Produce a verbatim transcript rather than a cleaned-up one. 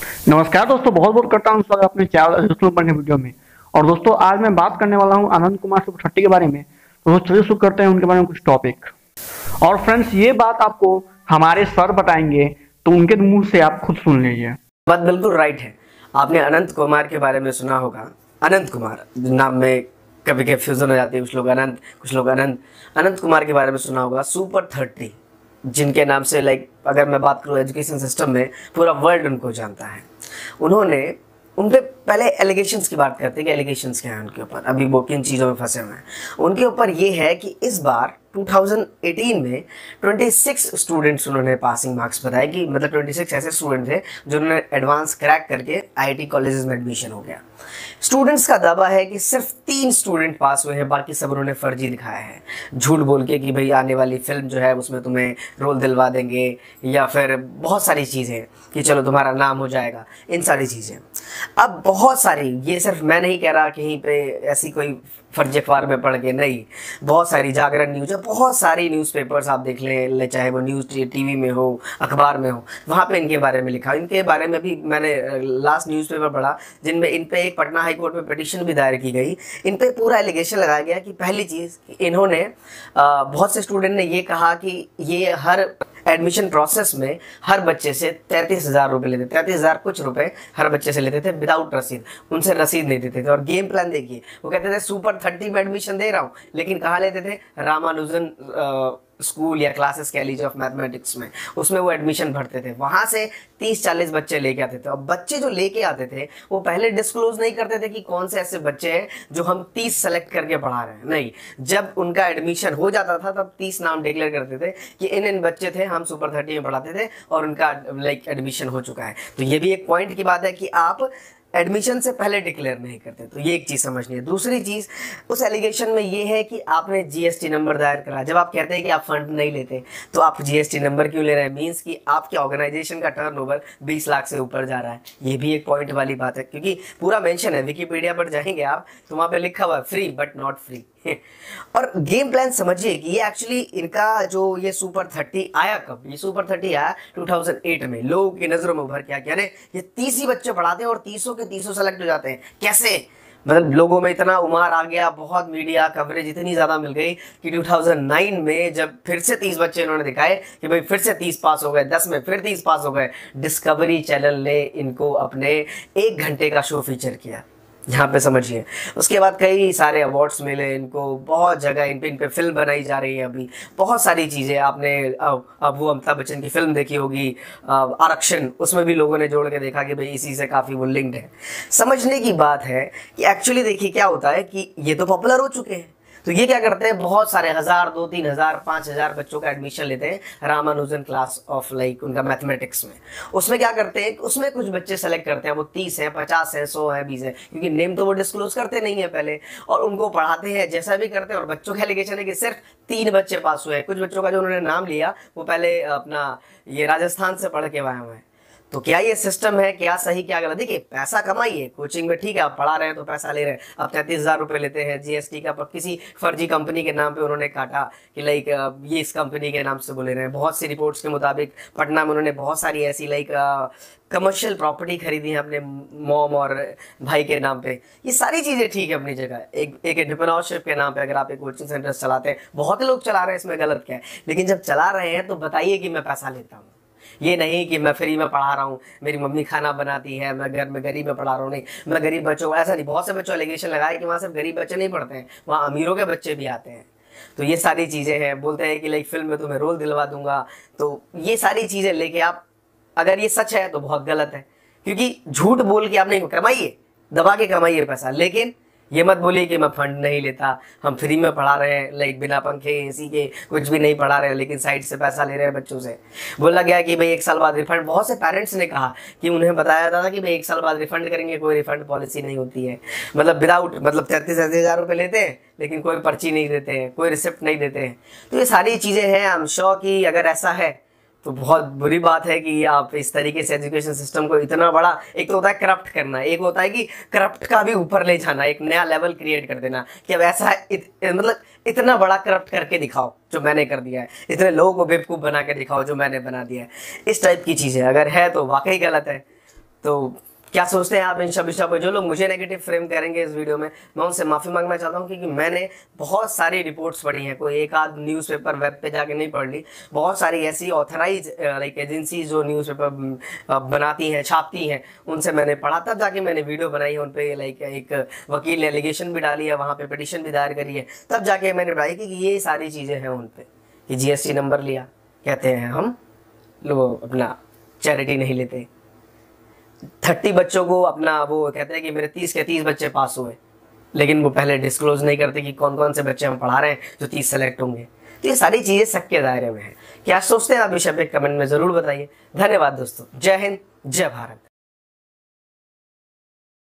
नमस्कार दोस्तों, बहुत बहुत करता हूँ स्वागत अपने चैनल दोस्तों पढ़ने वीडियो में। और दोस्तों आज मैं बात करने वाला हूँ आनंद कुमार सुपर थर्टी के बारे में। तो चलिए शुरू करते हैं उनके बारे में कुछ टॉपिक। और फ्रेंड्स, ये बात आपको हमारे सर बताएंगे, तो उनके मुंह से आप खुद सुन लीजिए। बात बिल्कुल राइट है। आपने अनंत कुमार के बारे में सुना होगा। अनंत कुमार नाम में कभी कंफ्यूजन हो जाती है, कुछ लोग अनंत कुछ लोग अनंत अनंत कुमार के बारे में सुना होगा। सुपर थर्टी जिनके नाम से लाइक अगर मैं बात करूँ एजुकेशन सिस्टम में पूरा वर्ल्ड उनको जानता है। उन्होंने उन पे पहले एलिगेशंस की बात करते हैं कि एलिगेशंस क्या है उनके ऊपर, अभी वो किन चीज़ों में फंसे हुए हैं। उनके ऊपर ये है कि इस बार दो हज़ार अठारह में छब्बीस स्टूडेंट्स उन्होंने पासिंग मार्क्स बताए कि मतलब छब्बीस ऐसे स्टूडेंट थे जिन्होंने एडवांस क्रैक करके आईआईटी कॉलेजेस में एडमिशन हो गया। स्टूडेंट्स का दावा है कि सिर्फ तीन स्टूडेंट पास हुए हैं, बाकी सब उन्होंने फर्जी दिखाया है, झूठ बोल के कि भाई आने वाली फिल्म जो है उसमें तुम्हें रोल दिलवा देंगे, या फिर बहुत सारी चीज़ें कि चलो तुम्हारा नाम हो जाएगा, इन सारी चीज़ें। अब बहुत सारी, ये सिर्फ मैं नहीं कह रहा कहीं पे ऐसी कोई फर्जी अखबार में पढ़ के नहीं, बहुत सारी जागरण न्यूज है, बहुत सारी न्यूज़पेपर्स आप देख लें, चाहे वो न्यूज़ टीवी में हो, अखबार में हो, वहाँ पे इनके बारे में लिखा। इनके बारे में भी मैंने लास्ट न्यूज़पेपर पढ़ा जिनमें इन पे एक पटना हाई कोर्ट में पिटीशन भी दायर की गई। इन पे पूरा एलिगेशन लगाया गया कि पहली चीज़ इन्होंने आ, बहुत से स्टूडेंट ने ये कहा कि ये हर एडमिशन प्रोसेस में हर बच्चे से तैंतीस हज़ार रुपये लेते तैंतीस हज़ार कुछ रुपए हर बच्चे से लेते थे विदाउट रसीद, उनसे रसीद नहीं देते थे। और गेम प्लान देखिए, वो कहते थे सुपर थर्टी में एडमिशन दे रहा हूँ, लेकिन कहाँ लेते थे? रामानुजन स्कूल या क्लासेस कह लीजिए ऑफ मैथमेटिक्स में, उसमें वो एडमिशन भरते थे। वहाँ से तीस चालीस बच्चे लेके आते थे। और बच्चे जो लेके आते थे वो पहले डिस्क्लोज नहीं करते थे कि कौन से ऐसे बच्चे हैं जो हम तीस सेलेक्ट करके पढ़ा रहे हैं, नहीं। जब उनका एडमिशन हो जाता था तब तीस नाम डिक्लेयर करते थे कि इन इन बच्चे थे, हम सुपर थर्टी में पढ़ाते थे और उनका लाइक एडमिशन हो चुका है। तो ये भी एक पॉइंट की बात है कि आप एडमिशन से पहले डिक्लेयर नहीं करते, तो ये एक चीज़ समझनी है। दूसरी चीज़ उस एलिगेशन में ये है कि आपने जीएसटी नंबर दायर करा। जब आप कहते हैं कि आप फंड नहीं लेते तो आप जीएसटी नंबर क्यों ले रहे हैं? मींस कि आपके ऑर्गेनाइजेशन का टर्नओवर बीस लाख से ऊपर जा रहा है। ये भी एक पॉइंट वाली बात है, क्योंकि पूरा मेंशन है, विकिपीडिया पर जाएंगे आप तो वहाँ पे लिखा हुआ है फ्री बट नॉट फ्री। और गेम प्लान समझिए कि ये एक्चुअली इनका जो ये सुपर थर्टी आया कब? ये सुपर थर्टी आया दो हज़ार आठ में। लोगों की नजरों में उभर के आया, अरे ये तीस ही बच्चे पढ़ाते हैं और तीसों के तीसों सेलेक्ट हो जाते हैं, कैसे? मतलब लोगों में इतना उमार आ गया, बहुत मीडिया कवरेज इतनी ज़्यादा मिल गई कि दो हज़ार नौ में जब फिर से तीस बच्चे इन्होंने दिखाए कि भाई फिर से तीस पास हो गए, दस में फिर तीस पास हो गए, डिस्कवरी चैनल ने इनको अपने एक घंटे का शो फीचर किया। यहाँ पे समझिए, उसके बाद कई सारे अवार्ड्स मिले इनको, बहुत जगह इन पे इन पे फिल्म बनाई जा रही है अभी, बहुत सारी चीज़ें। आपने अब अब वो अमिताभ बच्चन की फिल्म देखी होगी आरक्षण, उसमें भी लोगों ने जोड़ के देखा कि भाई इसी से काफ़ी वो लिंक्ड है। समझने की बात है कि एक्चुअली देखिए क्या होता है कि ये तो पॉपुलर हो चुके हैं, तो ये क्या करते हैं, बहुत सारे हजार, दो तीन हजार, पाँच हजार बच्चों का एडमिशन लेते हैं रामानुजन क्लास ऑफ लाइक उनका मैथमेटिक्स में। उसमें क्या करते हैं, उसमें कुछ बच्चे सेलेक्ट करते हैं, वो तीस है, पचास है, सौ है, बीस है, क्योंकि नेम तो वो डिस्क्लोज करते नहीं है पहले, और उनको पढ़ाते हैं जैसा भी करते हैं। और बच्चों का एलिगेशन है कि सिर्फ तीन बच्चे पास हुए हैं। कुछ बच्चों का जो उन्होंने नाम लिया वो पहले अपना ये राजस्थान से पढ़ के आए हुए हैं। तो क्या ये सिस्टम है, क्या सही क्या गलत? देखिए पैसा कमाइए, कोचिंग में ठीक है, आप पढ़ा रहे हैं तो पैसा ले रहे हैं। अब तैंतीस हजार रुपये लेते हैं जीएसटी का, पर किसी फर्जी कंपनी के नाम पे उन्होंने काटा कि लाइक ये इस कंपनी के नाम से बोले रहे हैं। बहुत सी रिपोर्ट्स के मुताबिक पटना में उन्होंने बहुत सारी ऐसी लाइक कमर्शियल प्रॉपर्टी खरीदी है अपने मॉम और भाई के नाम पे। ये सारी चीज़ें ठीक है अपनी जगह, एक एक एंटरप्रेन्योरशिप के नाम पे अगर आप एक कोचिंग सेंटर चलाते हैं, बहुत लोग चला रहे हैं, इसमें गलत क्या है? लेकिन जब चला रहे हैं तो बताइए कि मैं पैसा लेता हूँ, ये नहीं कि मैं फ्री में पढ़ा रहा हूँ, मेरी मम्मी खाना बनाती है, मैं घर में गरीब में पढ़ा रहा हूँ। नहीं, मैं गरीब बच्चों, ऐसा नहीं। बहुत से बच्चों एलिगेशन लगाए कि वहाँ सिर्फ गरीब बच्चे नहीं पढ़ते हैं, वहाँ अमीरों के बच्चे भी आते हैं। तो ये सारी चीज़ें हैं। बोलते हैं कि लाइक फिल्म में तुम्हें रोल दिलवा दूंगा, तो ये सारी चीज़ें लेके आप, अगर ये सच है तो बहुत गलत है, क्योंकि झूठ बोल के आप नहीं कमाइए, दबा के कमाइए पैसा, लेकिन ये मत बोलिए कि मैं फंड नहीं लेता, हम फ्री में पढ़ा रहे हैं, लाइक बिना पंखे एसी के कुछ भी नहीं पढ़ा रहे हैं, लेकिन साइड से पैसा ले रहे हैं बच्चों से। बोला गया कि भाई एक साल बाद रिफंड, बहुत से पेरेंट्स ने कहा कि उन्हें बताया था कि भाई एक साल बाद रिफंड करेंगे, कोई रिफंड पॉलिसी नहीं होती है। मतलब विदाउट, मतलब तैंतीस तैंतीस हज़ार रुपये लेते हैं लेकिन कोई पर्ची नहीं देते हैं, कोई रिसिप्ट नहीं देते हैं। तो ये सारी चीज़ें हैं। आई एम श्योर कि अगर ऐसा है तो बहुत बुरी बात है कि आप इस तरीके से एजुकेशन सिस्टम को इतना बड़ा, एक तो होता है करप्ट करना, एक होता है कि करप्ट का भी ऊपर ले जाना, एक नया लेवल क्रिएट कर देना कि अब ऐसा इत, मतलब इतना बड़ा करप्ट करके दिखाओ जो मैंने कर दिया है, इतने लोगों को बेवकूफ़ बना के दिखाओ जो मैंने बना दिया है। इस टाइप की चीज़ें अगर है तो वाकई गलत है। तो क्या सोचते हैं आप इन सब विषयों पर? जो लोग मुझे नेगेटिव फ्रेम करेंगे इस वीडियो में, मैं उनसे माफ़ी मांगना चाहता हूं, क्योंकि मैंने बहुत सारी रिपोर्ट्स पढ़ी हैं, कोई एक आध न्यूज़पेपर वेब पे जाके नहीं पढ़ ली। बहुत सारी ऐसी ऑथराइज लाइक एजेंसी जो न्यूज़पेपर बनाती हैं, छापती हैं, उनसे मैंने पढ़ा, तब जाके मैंने वीडियो बनाई है। उन पर लाइक एक वकील ने एलिगेशन भी डाली है, वहाँ पर पिटिशन भी दायर करी है, तब जाके मैंने पढ़ाई कि ये सारी चीज़ें हैं उन पर, कि जी एस टी नंबर लिया, कहते हैं हम लोग अपना चैरिटी नहीं लेते। थर्टी बच्चों को अपना वो कहते हैं कि मेरे तीस के तीस बच्चे पास हुए, लेकिन वो पहले डिस्क्लोज नहीं करते कि कौन कौन से बच्चे हम पढ़ा रहे हैं जो तीस सेलेक्ट होंगे। तो ये सारी चीज़ें सबके दायरे में है। क्या सोचते हैं आप विषय पे कमेंट में ज़रूर बताइए। धन्यवाद दोस्तों। जय हिंद, जय भारत।